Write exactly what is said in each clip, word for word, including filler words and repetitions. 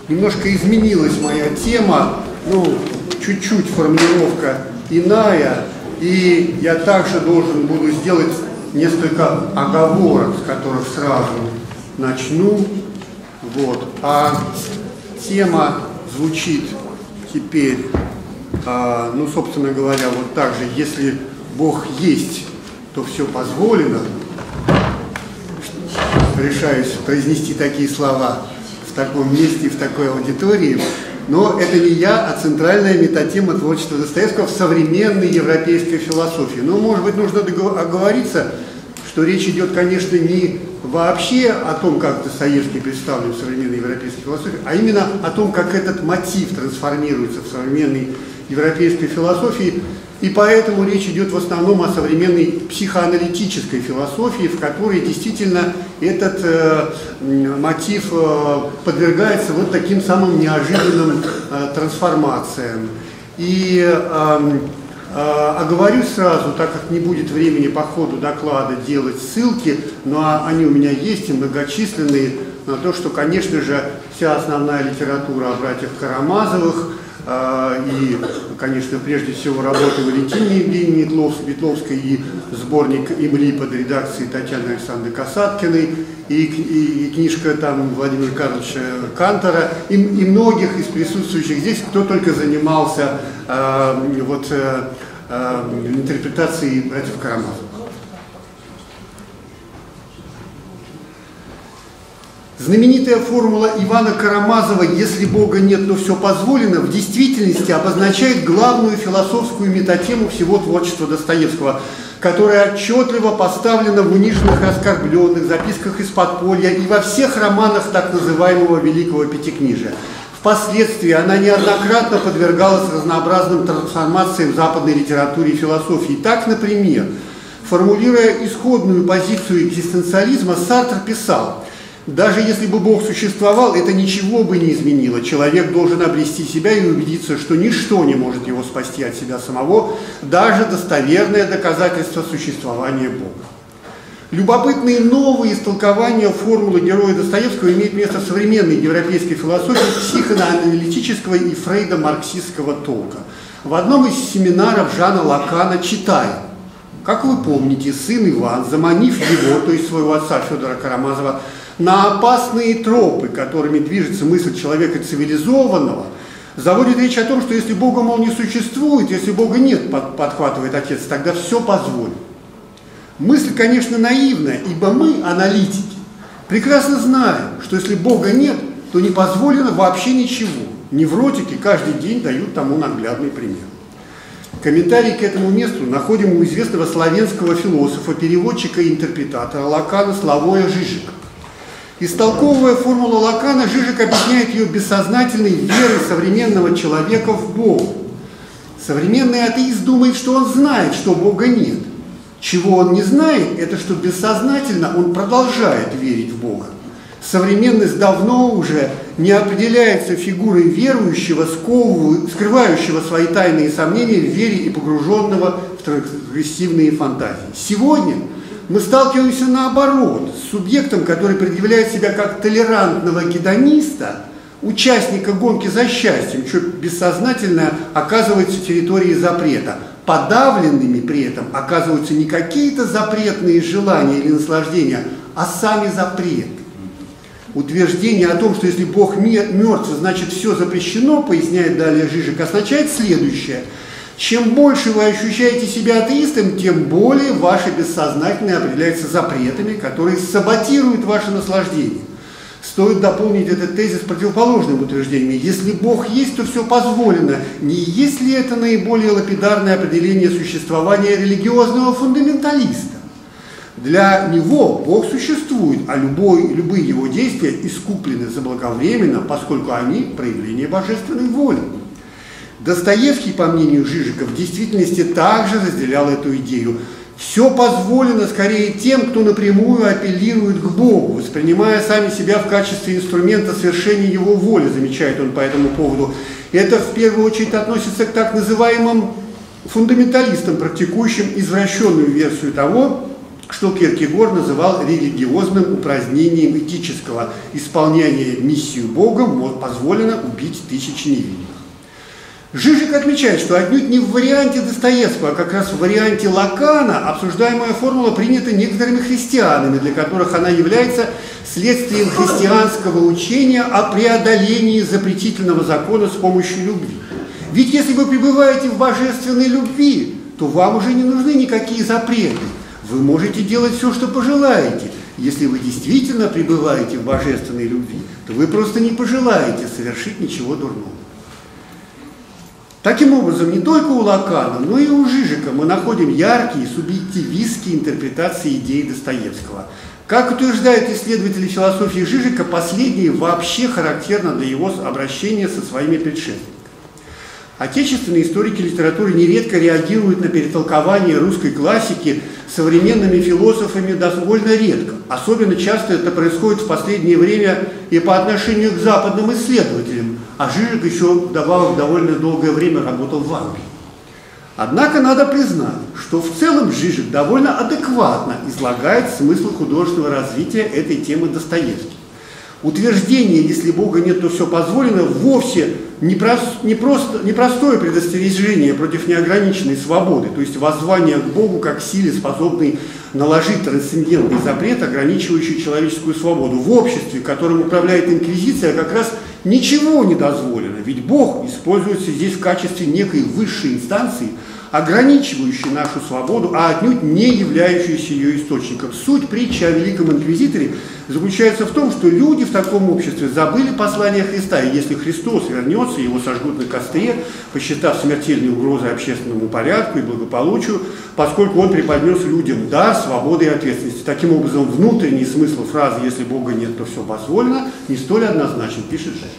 немножко изменилась моя тема, ну, чуть-чуть формулировка иная, и я также должен буду сделать несколько оговорок, с которых сразу начну. Вот. А тема звучит теперь, а, ну, собственно говоря, вот так же: если Бог есть, то все позволено. Решаюсь произнести такие слова в таком месте, в такой аудитории. Но это не я, а центральная метатема творчества Достоевского в современной европейской философии. Но, может быть, нужно оговориться, что речь идет, конечно, не вообще о том, как Достоевский представлен в современной европейской философии, а именно о том, как этот мотив трансформируется в современной европейской философии. И поэтому речь идет в основном о современной психоаналитической философии, в которой действительно этот э, мотив э, подвергается вот таким самым неожиданным э, трансформациям. И э, э, оговорюсь сразу, так как не будет времени по ходу доклада делать ссылки, но они у меня есть и многочисленные, на то, что, конечно же, вся основная литература о братьях Карамазовых, и, конечно, прежде всего работы Валентины Евгеньевны Ветловской и сборник «Имли» под редакцией Татьяны Александровны Касаткиной, и, и, и книжка там Владимира Карловича Кантора, и, и многих из присутствующих здесь, кто только занимался э, вот, э, э, интерпретацией братьев Карамазовых. Знаменитая формула Ивана Карамазова «если Бога нет, то все позволено» в действительности обозначает главную философскую метатему всего творчества Достоевского, которая отчетливо поставлена в униженных и оскорбленных, записках из подполья и во всех романах так называемого Великого Пятикнижия. Впоследствии она неоднократно подвергалась разнообразным трансформациям в западной литературе и философии. Так, например, формулируя исходную позицию экзистенциализма, Сартр писал: «Даже если бы Бог существовал, это ничего бы не изменило. Человек должен обрести себя и убедиться, что ничто не может его спасти от себя самого, даже достоверное доказательство существования Бога». Любопытные новые истолкования формулы героя Достоевского имеют место в современной европейской философии психоаналитического и фрейдо-марксистского толка. В одном из семинаров Жана Лакана читаем: «Как вы помните, сын Иван, заманив его, то есть своего отца Федора Карамазова, на опасные тропы, которыми движется мысль человека цивилизованного, заводит речь о том, что если Бога, мол, не существует, если Бога нет, под, подхватывает отец, тогда все позволено». Мысль, конечно, наивная, ибо мы, аналитики, прекрасно знаем, что если Бога нет, то не позволено вообще ничего. Невротики каждый день дают тому наглядный пример. Комментарий к этому месту находим у известного славянского философа, переводчика и интерпретатора Лакана Славоя Жижика. Истолковывая формулу Лакана, Жижик объясняет ее бессознательной верой современного человека в Бога. Современный атеист думает, что он знает, что Бога нет. Чего он не знает, это что бессознательно он продолжает верить в Бога. Современность давно уже не определяется фигурой верующего, скрывающего свои тайные сомнения в вере и погруженного в трансгрессивные фантазии. Сегодня мы сталкиваемся наоборот с субъектом, который предъявляет себя как толерантного гедониста, участника гонки за счастьем, что бессознательно оказывается территорией запрета. Подавленными при этом оказываются не какие-то запретные желания или наслаждения, а сами запреты. Утверждение о том, что если Бог мертв, значит все запрещено, поясняет далее Жижик, означает следующее: чем больше вы ощущаете себя атеистом, тем более ваше бессознательное определяется запретами, которые саботируют ваше наслаждение. Стоит дополнить этот тезис противоположным утверждением: если Бог есть, то все позволено. Не есть ли это наиболее лапидарное определение существования религиозного фундаменталиста? Для него Бог существует, а любой, любые его действия искуплены заблаговременно, поскольку они проявление божественной воли. Достоевский, по мнению Жижика, в действительности также разделял эту идею. Все позволено скорее тем, кто напрямую апеллирует к Богу, воспринимая сами себя в качестве инструмента совершения его воли, замечает он по этому поводу. Это в первую очередь относится к так называемым фундаменталистам, практикующим извращенную версию того, что Киркегор называл религиозным упразднением этического. Исполняя миссию Богом позволено убить тысячи невинных. Жижик отмечает, что отнюдь не в варианте Достоевского, а как раз в варианте Лакана обсуждаемая формула принята некоторыми христианами, для которых она является следствием христианского учения о преодолении запретительного закона с помощью любви. Ведь если вы пребываете в божественной любви, то вам уже не нужны никакие запреты. Вы можете делать все, что пожелаете. Если вы действительно пребываете в божественной любви, то вы просто не пожелаете совершить ничего дурного. Таким образом, не только у Лакана, но и у Жижика мы находим яркие субъективистские интерпретации идей Достоевского. Как утверждают исследователи философии Жижика, последнее вообще характерно для его обращения со своими предшественниками. Отечественные историки литературы нередко реагируют на перетолкование русской классики современными философами довольно редко. Особенно часто это происходит в последнее время и по отношению к западным исследователям, а Жижик еще вдобавок довольно долгое время работал в Англии. Однако надо признать, что в целом Жижик довольно адекватно излагает смысл художественного развития этой темы Достоевский. Утверждение «если Бога нет, то все позволено» вовсе не, прос, не, просто, не простое предостережение против неограниченной свободы, то есть воззвание к Богу как силе, способной наложить трансцендентный запрет, ограничивающий человеческую свободу. В обществе, которым управляет инквизиция, как раз ничего не дозволено, ведь Бог используется здесь в качестве некой высшей инстанции, ограничивающей нашу свободу, а отнюдь не являющейся ее источником. Суть притчи о Великом Инквизиторе заключается в том, что люди в таком обществе забыли послание Христа, и если Христос вернется, его сожгут на костре, посчитав смертельной угрозой общественному порядку и благополучию, поскольку он преподнес людям дар свободы и ответственности. Таким образом, внутренний смысл фразы «если Бога нет, то все позволено» не столь однозначен, пишет Жижик.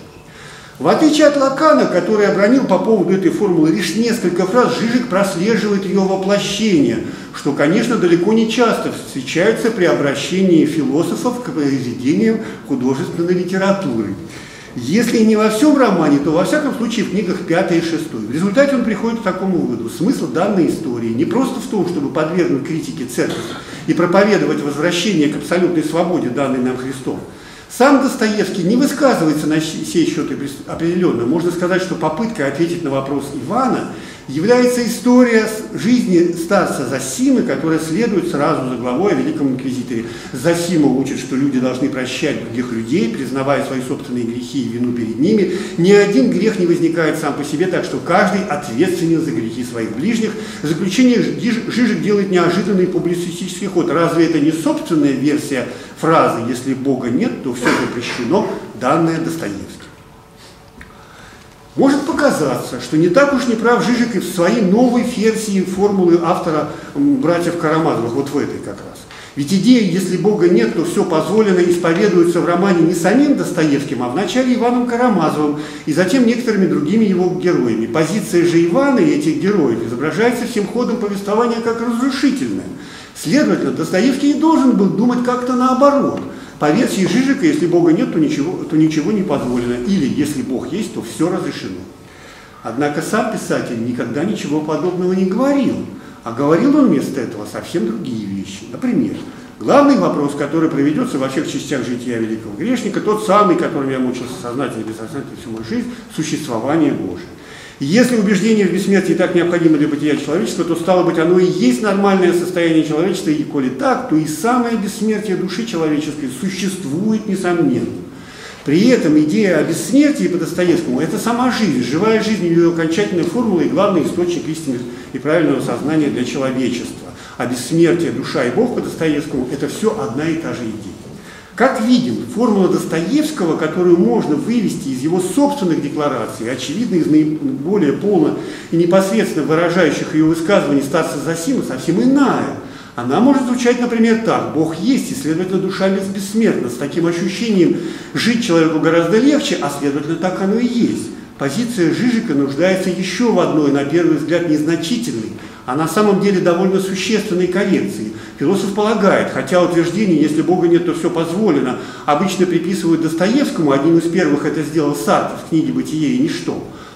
В отличие от Лакана, который обронил по поводу этой формулы лишь несколько фраз, Жижик прослеживает ее воплощение, что, конечно, далеко не часто встречается при обращении философов к произведениям художественной литературы. Если не во всем романе, то во всяком случае в книгах пятой и шестой. В результате он приходит к такому выводу. Смысл данной истории не просто в том, чтобы подвергнуть критике церковь и проповедовать возвращение к абсолютной свободе, данной нам Христом. Сам Достоевский не высказывается на сей счет определенно. Можно сказать, что попыткой ответить на вопрос Ивана является история жизни старца Зосимы, которая следует сразу за главой о Великом Инквизиторе. Зосима учит, что люди должны прощать других людей, признавая свои собственные грехи и вину перед ними. Ни один грех не возникает сам по себе, так что каждый ответственен за грехи своих ближних. В заключение Жижик делает неожиданный публицистический ход. Разве это не собственная версия фразы «если Бога нет, то все запрещено», данная Достоевским? Может показаться, что не так уж не прав Жижик и в своей новой версии формулы автора братьев Карамазовых, вот в этой как раз. Ведь идея «если Бога нет, то все позволено» исповедуется в романе не самим Достоевским, а вначале Иваном Карамазовым и затем некоторыми другими его героями. Позиция же Ивана и этих героев изображается всем ходом повествования как разрушительная. Следовательно, Достоевский и должен был думать как-то наоборот. По версии Жижика, если Бога нет, то ничего, то ничего не позволено. Или, если Бог есть, то все разрешено. Однако сам писатель никогда ничего подобного не говорил. А говорил он вместо этого совсем другие вещи. Например, главный вопрос, который проведется во всех частях жития великого грешника, тот самый, которым я мучился сознательно и бессознательно всю мою жизнь, существование Божие. Если убеждение в бессмертии так необходимо для бытия человечества, то, стало быть, оно и есть нормальное состояние человечества, и коли так, то и самое бессмертие души человеческой существует, несомненно. При этом идея о бессмертии по Достоевскому – это сама жизнь, живая жизнь, ее окончательная формула и главный источник истины и правильного сознания для человечества. А бессмертие, душа и Бог по Достоевскому – это все одна и та же идея. Как видим, формула Достоевского, которую можно вывести из его собственных деклараций, очевидно, из наиболее полно и непосредственно выражающих ее высказываний старца Зосимы, совсем иная. Она может звучать, например, так: Бог есть, и, следовательно, душа бессмертна. С таким ощущением жить человеку гораздо легче, а, следовательно, так оно и есть. Позиция Жижика нуждается еще в одной, на первый взгляд, незначительной, а на самом деле довольно существенной коррекции. Философ полагает, хотя утверждение «если Бога нет, то все позволено» обычно приписывают Достоевскому, одним из первых это сделал Сартр в книге «Бытие и ничто»,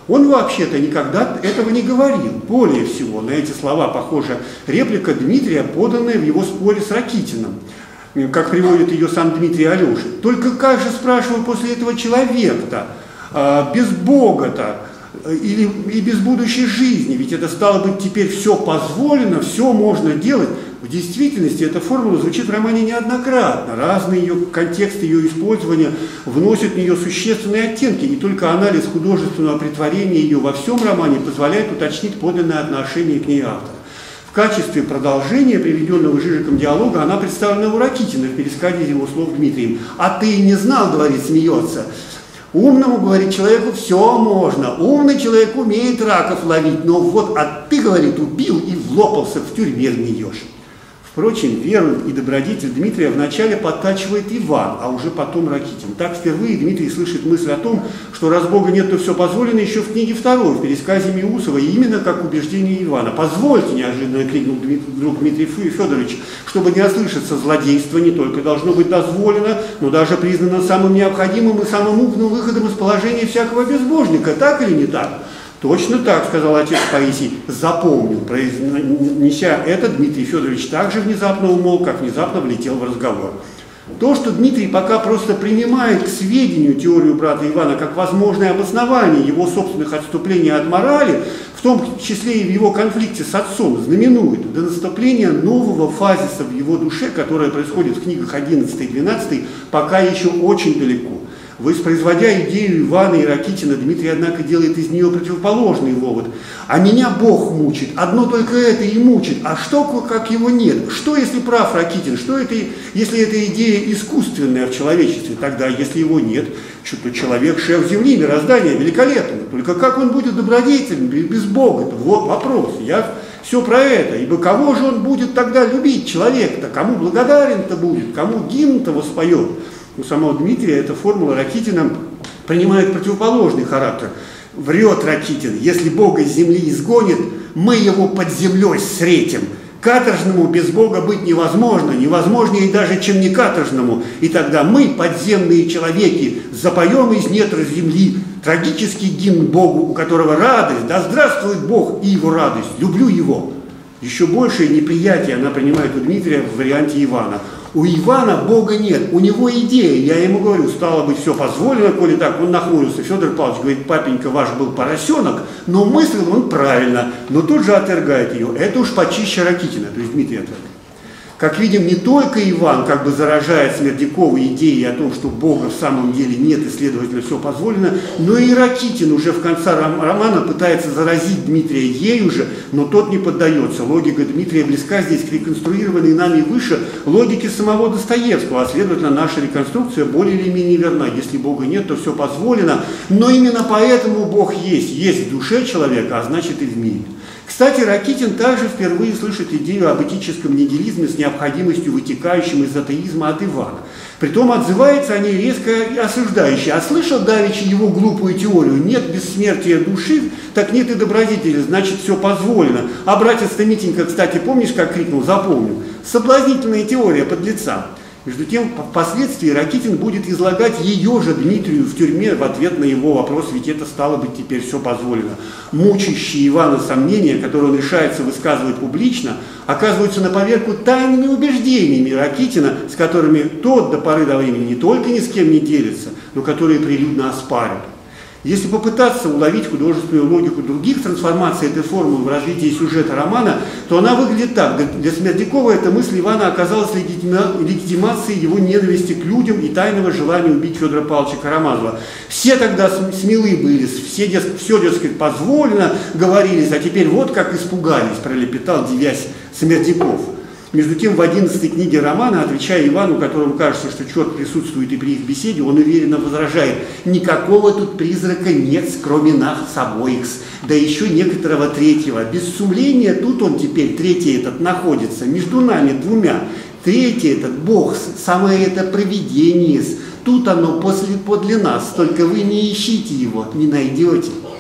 Он вообще-то никогда этого не говорил. Более всего, на эти слова похожа реплика Дмитрия, поданная в его споре с Ракитиным, как приводит ее сам Дмитрий Алешин. Только как же, спрашиваю, после этого человека-то, без Бога-то, или и без будущей жизни, ведь это стало быть теперь все позволено, все можно делать. В действительности эта формула звучит в романе неоднократно. Разные ее контексты ее использования вносят в нее существенные оттенки. Не только анализ художественного претворения ее во всем романе позволяет уточнить подлинное отношение к ней автора. В качестве продолжения приведенного Жижиком диалога она представлена у Ракитина в пересказе его слов Дмитрием. «А ты и не знал, — говорит, смеется, — умному, говорит, человеку все можно. Умный человек умеет раков ловить, но вот, а ты, говорит, убил и влопался, в тюрьме гниешь». Впрочем, веру и добродетель Дмитрия вначале подтачивает Иван, а уже потом Ракитин. Так впервые Дмитрий слышит мысль о том, что раз Бога нет, то все позволено, еще в книге второй, в пересказе Миусова, и именно как убеждение Ивана. «Позвольте, — неожиданно крикнул вдруг Дмитрий Федорович, — чтобы не ослышаться, злодейство не только должно быть дозволено, но даже признано самым необходимым и самым умным выходом из положения всякого безбожника. Так или не так?» «Точно так, — сказал отец Паисий, — запомнил». Произнеся это, Дмитрий Федорович также внезапно умолк, как внезапно влетел в разговор. То, что Дмитрий пока просто принимает к сведению теорию брата Ивана как возможное обоснование его собственных отступлений от морали, в том числе и в его конфликте с отцом, знаменует до наступления нового фазиса в его душе, которое происходит в книгах одиннадцатой и двенадцатой, пока еще очень далеко. Воспроизводя идею Ивана и Ракитина, Дмитрий, однако, делает из нее противоположный вывод. «А меня Бог мучит, одно только это и мучит, а что, как его нет? Что, если прав Ракитин? Что это, если эта идея искусственная в человечестве? Тогда, если его нет, то человек шеф земли, мироздания, великолепно. Только как он будет добродетелен без Бога? Это вот вопрос. Я все про это. Ибо кого же он будет тогда любить, человек-то? Кому благодарен-то будет? Кому гимн-то воспоет?» У самого Дмитрия эта формула Ракитина принимает противоположный характер. Врет Ракитин: «Если Бога с земли изгонит, мы его под землей встретим. Каторжному без Бога быть невозможно, невозможнее даже, чем не каторжному. И тогда мы, подземные человеки, запоем из недр земли трагический гимн Богу, у которого радость, да здравствует Бог и его радость, люблю его». Еще большее неприятие она принимает у Дмитрия в варианте Ивана. У Ивана Бога нет, у него идея. Я ему говорю, стало быть, все позволено, коли так. Он нахмурился. Федор Павлович говорит: «Папенька ваш был поросенок, но мыслил он правильно». Но тут же отвергает ее. Это уж почище Ракитина, то есть Дмитрий отвергает. Как видим, не только Иван как бы заражает Смердякова идеей о том, что Бога в самом деле нет и, следовательно, все позволено, но и Ракитин уже в конце романа пытается заразить Дмитрия ею же, но тот не поддается. Логика Дмитрия близка здесь к реконструированной нами выше логике самого Достоевского, а, следовательно, наша реконструкция более или менее верна. Если Бога нет, то все позволено, но именно поэтому Бог есть. Есть в душе человека, а значит и в мире. Кстати, Ракитин также впервые слышит идею об этическом нигилизме с необходимостью, вытекающим из атеизма, от Ивана. Притом отзывается о ней резко и осуждающе. А слышал давеча его глупую теорию: нет бессмертия души, так нет и добродетели, значит все позволено. А братец-то Митенька, кстати, помнишь, как крикнул? Запомнил. Соблазнительная теория подлеца. Между тем, впоследствии Ракитин будет излагать ее же Дмитрию в тюрьме в ответ на его вопрос, ведь это стало быть теперь все позволено. Мучающие Ивана сомнения, которые он решается высказывать публично, оказываются на поверку тайными убеждениями Ракитина, с которыми тот до поры до времени не только ни с кем не делится, но которые прилюдно оспаривают. Если попытаться уловить художественную логику других трансформаций этой формулы в развитии сюжета романа, то она выглядит так. Для Смердякова эта мысль Ивана оказалась легитимацией его ненависти к людям и тайного желания убить Федора Павловича Карамазова. Все тогда смелы были, все, дескать, все, дескать, позволено, говорились, а теперь вот как испугались, пролепетал, девясь, Смердяков. Между тем, в одиннадцатой книге романа, отвечая Ивану, которому кажется, что черт присутствует и при их беседе, он уверенно возражает: «Никакого тут призрака нет, кроме нас обоих, да еще некоторого третьего. Без сумления тут он теперь, третий этот, находится, между нами двумя. Третий этот, Бог, самое это провидение, тут оно после, подле нас, только вы не ищите его, не найдете».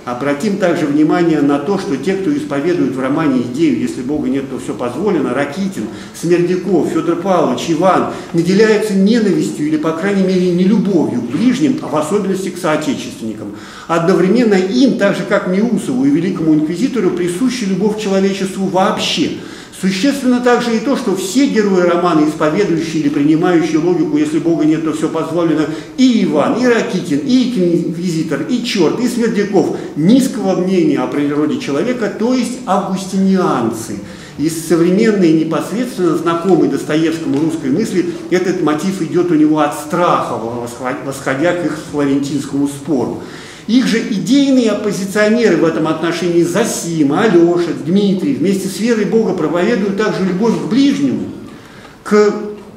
Обратим также внимание на то, что те, кто исповедует в романе идею «Если Бога нет, то все позволено», Ракитин, Смердяков, Федор Павлович, Иван, наделяются ненавистью или, по крайней мере, нелюбовью к ближним, а в особенности к соотечественникам. Одновременно им, так же как Миусову и великому инквизитору, присуща любовь к человечеству вообще. Существенно также и то, что все герои романа, исповедующие или принимающие логику «если Бога нет, то все позволено», и Иван, и Ракитин, и инквизитор, и черт, и Смердяков низкого мнения о природе человека, то есть августинианцы. Из современной, непосредственно знакомой Достоевскому русской мысли этот мотив идет у него от страха, восходя к их флорентинскому спору. Их же идейные оппозиционеры в этом отношении Зосима, Алеша, Дмитрий вместе с верой Бога проповедуют также любовь к ближнему, к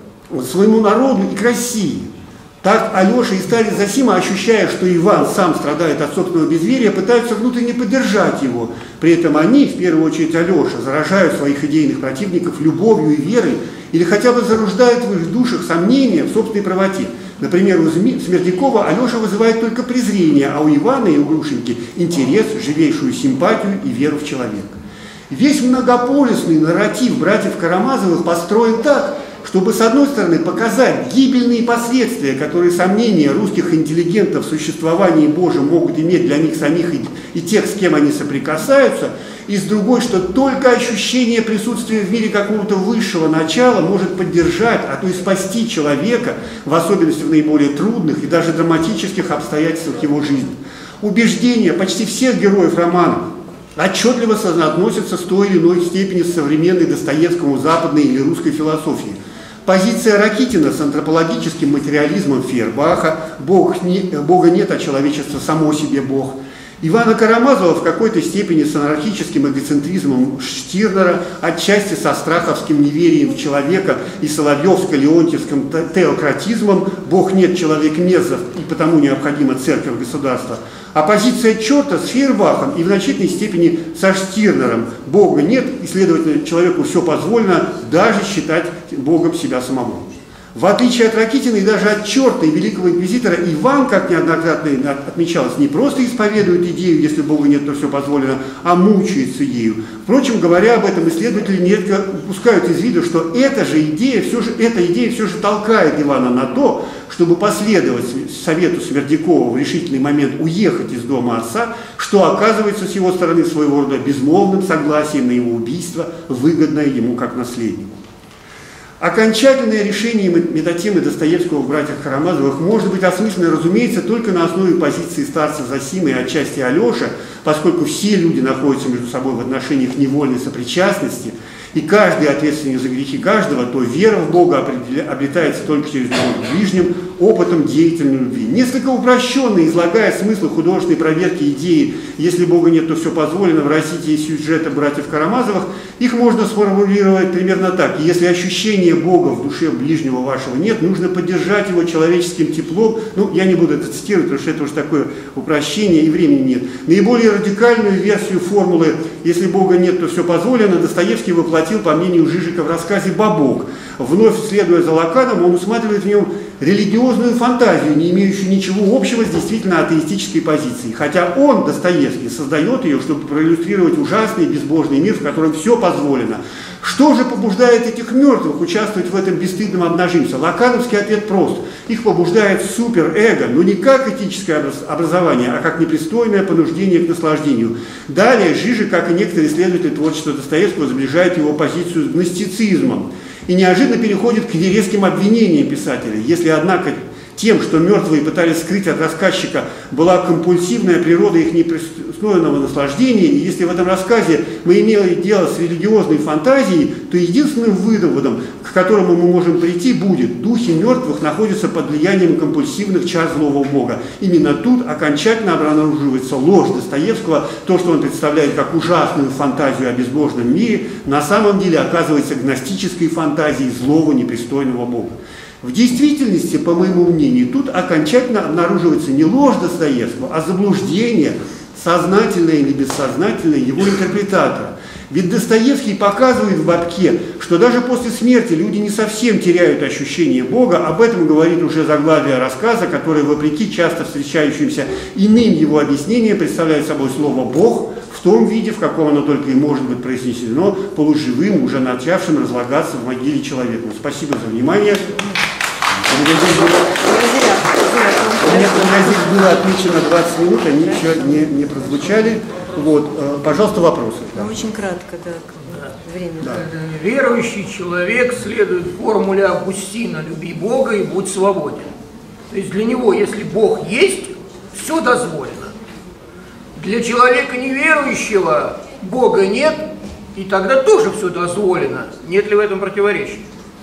своему народу и к России. Так Алеша и старец Зосима, ощущая, что Иван сам страдает от собственного безверия, пытаются внутренне поддержать его. При этом они, в первую очередь Алеша, заражают своих идейных противников любовью и верой или хотя бы зарождают в их душах сомнения в собственной правоте. Например, у Смердякова Алеша вызывает только презрение, а у Ивана и у Грушеньки интерес, живейшую симпатию и веру в человека. Весь многополюсный нарратив братьев Карамазовых построен так, чтобы, с одной стороны, показать гибельные последствия, которые сомнения русских интеллигентов в существовании Божьем могут иметь для них самих и, и тех, с кем они соприкасаются, и с другой, что только ощущение присутствия в мире какого-то высшего начала может поддержать, а то и спасти человека, в особенности в наиболее трудных и даже драматических обстоятельствах его жизни. Убеждения почти всех героев романа отчетливо соотносятся с той или иной степени с современной Достоевскому западной или русской философией. Позиция Ракитина с антропологическим материализмом Фейербаха, Бог не, «Бога нет, а человечество само себе Бог». Ивана Карамазова в какой-то степени с анархическим эгоцентризмом Штирнера, отчасти со страховским неверием в человека и соловьевско-леонтьевским теократизмом «Бог нет, человек мезов, и потому необходима церковь государства». А позиция черта с Фейербахом и в значительной степени со Штирнером «Бога нет, и, следовательно, человеку все позволено, даже считать Богом себя самого». В отличие от Ракитина и даже от черта и великого инквизитора, Иван, как неоднократно отмечалось, не просто исповедует идею «если Бога нет, то все позволено», а мучается ею. Впрочем, говоря об этом, исследователи нередко упускают из виду, что эта же идея все же, эта идея все же толкает Ивана на то, чтобы последовать совету Смердякова в решительный момент уехать из дома отца, что оказывается с его стороны своего рода безмолвным согласием на его убийство, выгодное ему как наследнику. Окончательное решение метатемы Достоевского в «Братьях Карамазовых» может быть осмысленно, разумеется, только на основе позиции старца Зосимы и отчасти Алеша, поскольку все люди находятся между собой в отношениях невольной сопричастности, и каждый ответственен за грехи каждого, то вера в Бога обретается только через любовь к ближним, опытом деятельной любви. Несколько упрощенно излагая смысл художественной проверки идеи «если Бога нет, то все позволено» в развитии сюжета «Братьев Карамазовых», их можно сформулировать примерно так. Если ощущения Бога в душе ближнего вашего нет, нужно поддержать его человеческим теплом. Ну, я не буду это цитировать, потому что это уже такое упрощение, и времени нет. Наиболее радикальную версию формулы «если Бога нет, то все позволено» Достоевский воплотил, по мнению Жижика, в рассказе «Бабок». Вновь следуя за Лаканом, он усматривает в нем религиозную фантазию, не имеющую ничего общего с действительно атеистической позицией. Хотя он, Достоевский, создает ее, чтобы проиллюстрировать ужасный безбожный мир, в котором все позволено. Что же побуждает этих мертвых участвовать в этом бесстыдном обнажимся? Лакановский ответ прост. Их побуждает суперэго, но не как этическое образование, а как непристойное понуждение к наслаждению. Далее Жижик, как и некоторые исследователи творчества Достоевского, сближает его позицию с гностицизмом и неожиданно переходит к резким обвинениям писателя. Если, однако, тем, что мертвые пытались скрыть от рассказчика, была компульсивная природа их непристойного наслаждения, и если в этом рассказе мы имели дело с религиозной фантазией, то единственным выводом, к которому мы можем прийти, будет: духи мертвых находятся под влиянием компульсивных чар злого Бога. Именно тут окончательно обнаруживается ложь Достоевского, то, что он представляет как ужасную фантазию о безбожном мире, на самом деле оказывается гностической фантазией злого непристойного Бога. В действительности, по моему мнению, тут окончательно обнаруживается не ложь Достоевского, а заблуждение, сознательное или бессознательное его интерпретатора. Ведь Достоевский показывает в «Бабке», что даже после смерти люди не совсем теряют ощущение Бога. Об этом говорит уже заглавие рассказа, которое, вопреки часто встречающимся иным его объяснениям, представляет собой слово «Бог» в том виде, в каком оно только и может быть произнесено полуживым, уже начавшим разлагаться в могиле человеком. Спасибо за внимание. У меня здесь было отмечено двадцать минут, они еще не, не прозвучали. Вот, пожалуйста, вопросы. Да. Очень кратко, да, время. Да. Верующий человек следует формуле Августина: люби Бога и будь свободен. То есть для него, если Бог есть, все дозволено. Для человека неверующего Бога нет, и тогда тоже все дозволено. Нет ли в этом противоречия?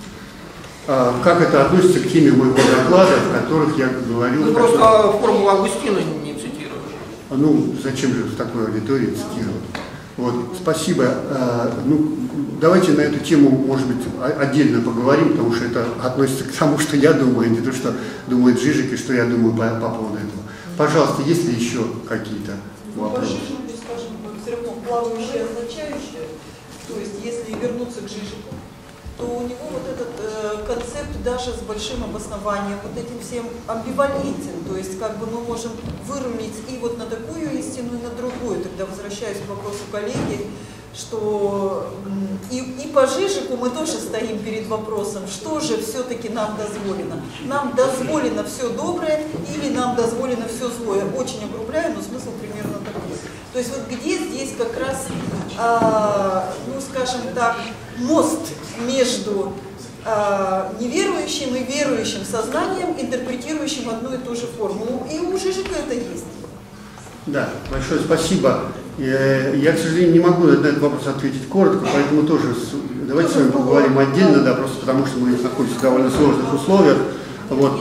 А как это относится к теме моего доклада, в которых я говорил? Ну, просто которых... формулу Августина не цитировали. Ну, зачем же в такой аудитории цитировать? Вот, спасибо. А, ну, давайте на эту тему, может быть, отдельно поговорим, потому что это относится к тому, что я думаю, не то, что думает Жижик и что я думаю по, по поводу этого. Пожалуйста, есть ли еще какие-то вопросы? По Жижику, скажем, все равно плавающее, означающее, то есть если вернуться к Жижику, то у него вот этот э, концепт даже с большим обоснованием, вот этим всем амбивалентен, то есть как бы мы можем выровнять и вот на такую истину, и на другую. Тогда возвращаюсь к вопросу коллеги, что и, и по Жижику мы тоже стоим перед вопросом, что же все-таки нам дозволено. Нам дозволено все доброе или нам дозволено все злое. Очень огрубляю, но смысл примерно такой. То есть вот где здесь как раз, а, ну скажем так, мост между а, неверующим и верующим сознанием, интерпретирующим одну и ту же формулу. И у Жижика это есть. Да, большое спасибо. Я, к сожалению, не могу на этот вопрос ответить коротко, поэтому тоже давайте с вами поговорим отдельно, да, просто потому что мы находимся в довольно сложных условиях. Вот.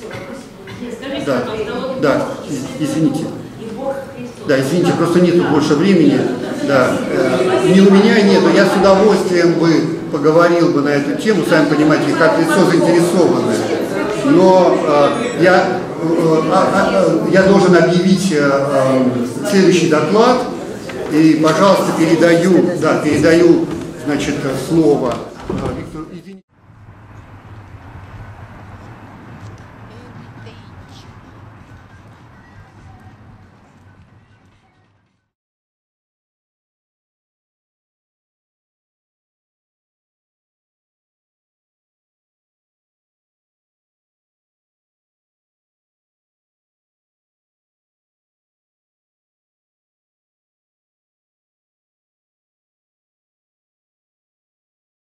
Да, да, извините. Да, извините, просто нету больше времени. Да, э, ни у меня нету. Я с удовольствием бы поговорил бы на эту тему, сами понимаете, как лицо заинтересованное. Но э, я, э, э, я должен объявить э, э, следующий доклад. И, пожалуйста, передаю, да, передаю, значит, слово